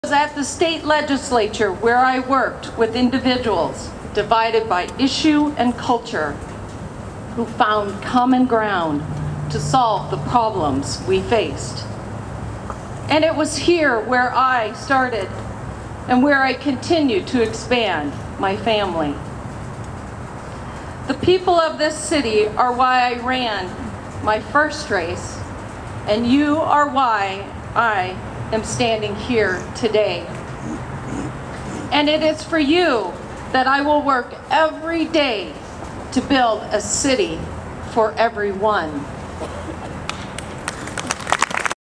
was at the state legislature where I worked with individuals divided by issue and culture who found common ground to solve the problems we faced. And it was here where I started and where I continue to expand my family. The people of this city are why I ran my first race, and you are why I am standing here today. And it is for you that I will work every day to build a city for everyone.